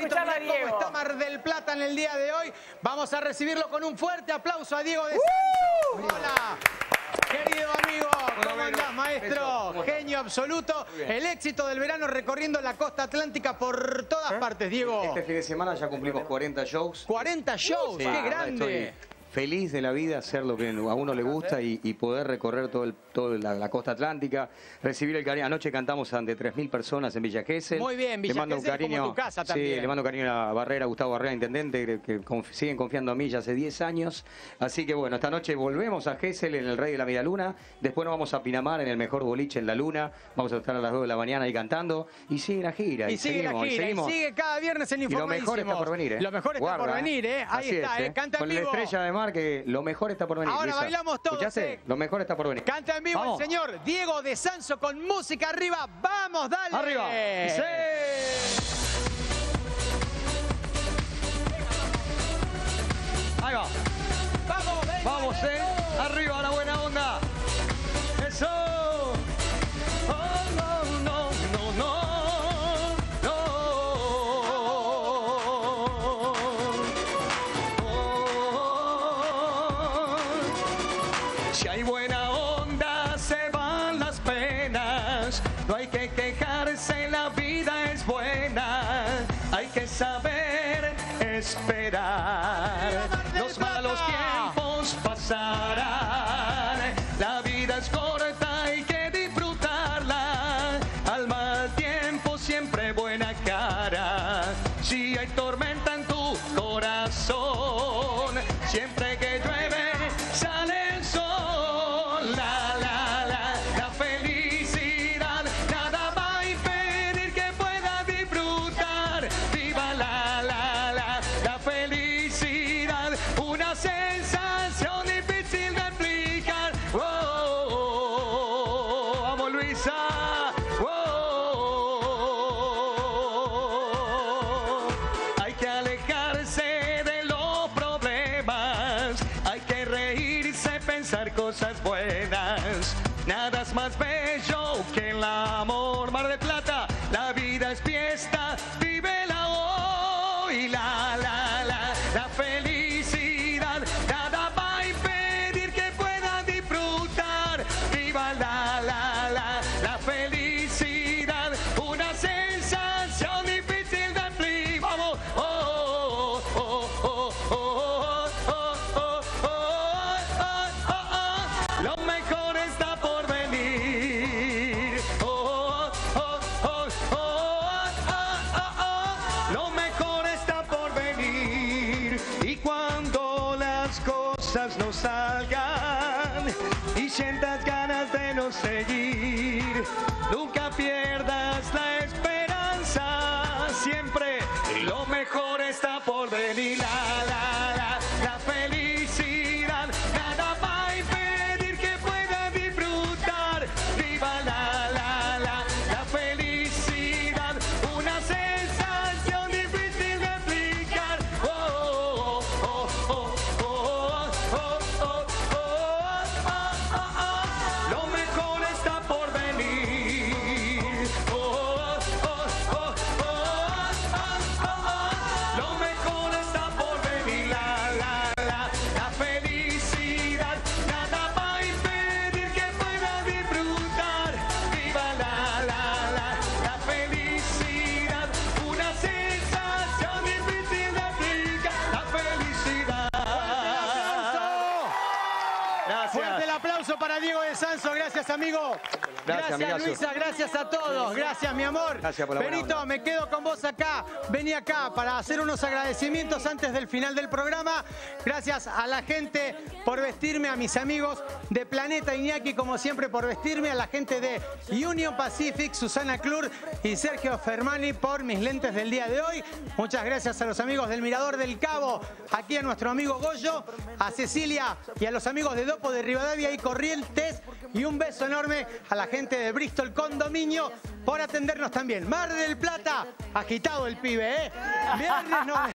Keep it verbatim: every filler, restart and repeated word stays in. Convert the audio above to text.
nuestro escuchar a Mirá Diego. Cómo está Mar del Plata en el día de hoy. Vamos a recibirlo con un fuerte aplauso a Diego de Sanso. ¡Uh! Hola. Querido amigo, ¿cómo andás, maestro? Genio absoluto. El éxito del verano recorriendo la costa atlántica por todas partes, Diego. Este fin de semana ya cumplimos cuarenta shows. cuarenta shows, Sí, qué grande. Estoy feliz de la vida, hacer lo que a uno le gusta y, y poder recorrer todo el, todo la, la costa atlántica, recibir el cariño. Anoche cantamos ante tres mil personas en Villa Gesell. Muy bien, Villa Le mando un Gesell, cariño, como tu casa también. Sí, le mando cariño a Barrera, Gustavo Barrera, intendente, que, que conf, siguen confiando en mí ya hace diez años. Así que bueno, esta noche volvemos a Gesell en el Rey de la Media Luna. Después nos vamos a Pinamar en el mejor boliche en la Luna. Vamos a estar a las dos de la mañana ahí cantando. Y sigue la gira. Y, y sigue seguimos, la gira, y, seguimos. y sigue cada viernes en Informadísimos. Y lo mejor está por venir, ¿eh? Lo mejor está Guarda, por venir, ¿eh? Ahí Así está, es, ¿eh? Canta en Con vivo. la estrella de mar que lo mejor está por venir. Ahora Luisa. bailamos todos, ¿Escuchaste? ¿eh? Lo mejor está por venir. Canta en vivo Vamos. el señor Diego de Sanso con música arriba. ¡Vamos, dale! ¡Arriba! ¡Sí! Ahí va. ¡Vamos, venga, Vamos, eh. Diego! Arriba la buena onda. Eso. Oh, no, no, no, no. No. Oh. Si hay buena onda, se van las penas. No hay que quejarse, la vida es buena. Hay que saber esperar. Los malos tiempos pasarán. La vida es corta, hay que disfrutarla. Al mal tiempo siempre buena cara. Si hay tormenta en tu corazón, siempre que llueve sale el sol. La, la, la, la felicidad nada va a impedir que pueda disfrutar. Viva la, la, la, la felicidad, una sensación difícil de explicar. Oh, oh, oh, oh. Vamos, Luisa. Oh, oh, oh. Hay que alejarse de los problemas, hay que reírse, pensar cosas buenas. Nada es más bello que el amor. Mar del Plata, la vida es fiesta, vívela hoy. La, la, la, la felicidad nada va a impedir que puedan disfrutar. Viva la, la, la, la felicidad, una sensación difícil de explicar. Vamos. Oh, oh, oh, oh, oh, oh, oh, oh, oh, oh, oh. Lo mejor está por venir. Oh, oh, oh, oh, oh, oh, oh. Lo mejor está por venir. Y cuando las cosas no salgan y sientas ganas de no seguir, nunca pierdas la esperanza. Siempre lo mejor está por venir. La, la, la, la felicidad nada va a impedir que pueda disfrutar. Viva la, la, la, la felicidad, una sensación difícil de explicar. Oh, oh, oh, oh, oh, oh, oh, oh, oh, oh. Lo mejor está por venir. Oh, oh, oh, oh, oh, oh, oh. Lo mejor está por venir. La, la, la, la felicidad nada va a impedir que pueda disfrutar. Viva la, la, la, la felicidad, una sensación difícil de explicar. La felicidad. Fuerte el aplauso para Diego de Sanso. Gracias, amigo. Gracias, Gracias, amigazo. Luisa. Gracias a todos. Gracias, mi amor. Gracias por la buena Benito, onda. me quedo con vos acá. Vení acá para hacer unos agradecimientos antes del final del programa. Gracias a la gente por vestirme, a mis amigos de Planeta Iñaki, como siempre, por vestirme, a la gente de Union Pacific, Susana Clur y Sergio Fermani por mis lentes del día de hoy. Muchas gracias a los amigos del Mirador del Cabo, aquí a nuestro amigo Goyo, a Cecilia y a los amigos de Dopo de Rivadavia y Corrientes. Y un beso enorme a la gente de Bristol Condominio por atendernos también. Mar del Plata, agitado el pibe, ¿eh? Viernes no...